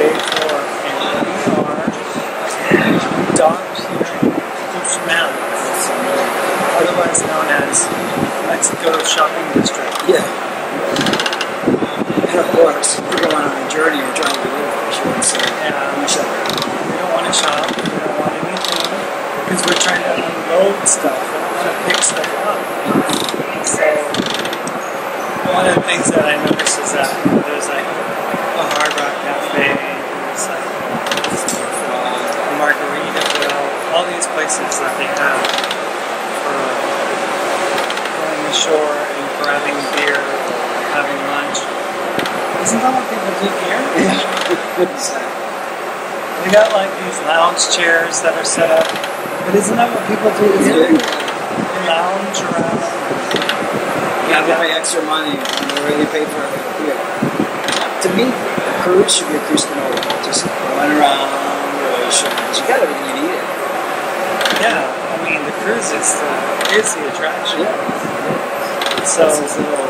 paid for, and we are docked here in Cozumel, otherwise known as Mexico's shopping district. Yeah. And of course, we're going on a journey or trying to live, I should say. Yeah. We shop. We don't want to shop, we don't want anything, because we're trying to unload stuff, we don't want to pick stuff up. So, one of the things that I noticed is that there's like a Hard Rock Cafe, there's like a Margaritaville, all these places that they have for going ashore and grabbing beer or having lunch. Isn't that what people do here? Yeah. Exactly. We got like these lounge chairs that are set up, but isn't that what people do here? They lounge around. You have to pay extra money and they really pay for it here. To me, a cruise should be a cruise to nowhere. Just going around, relations. You got everything you need. Yeah, I mean the cruise is the attraction. Yeah. So these little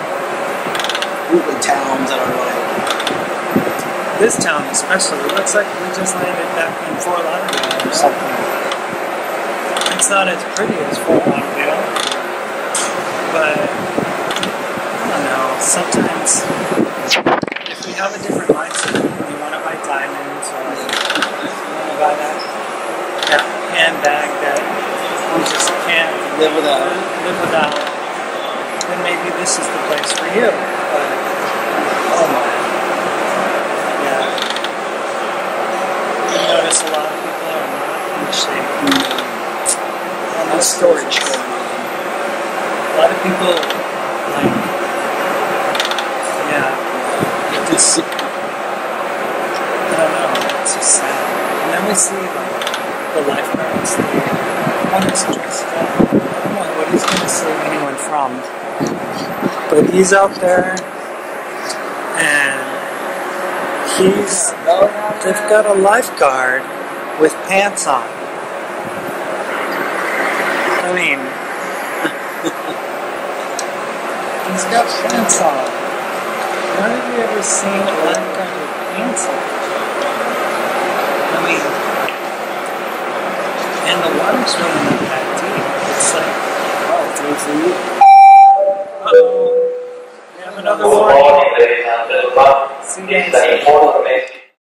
towns that are like this town especially, it looks like we just landed back in Fort Lauderdale or something. It's not as pretty as Fort Lauderdale, but I don't know, sometimes if we have a different mindset, we want to buy diamonds or we want to buy that handbag that we just can't live without, then maybe this is the place for you. But, oh my. Yeah. You notice a lot of people are not in shape. No storage going on. A lot of people, like, yeah, just, I don't know, it's just sad. And then we see, like, the lifeguards, one is dressed up. I don't know what he's going to save anyone from. But he's out there, and they've got a lifeguard with pants on. I mean, he's got pants on. When have you ever seen a lifeguard with pants on? I mean, and the water's really not that deep. It's like, oh, it's easy. Uh-oh. We have another one. See you guys.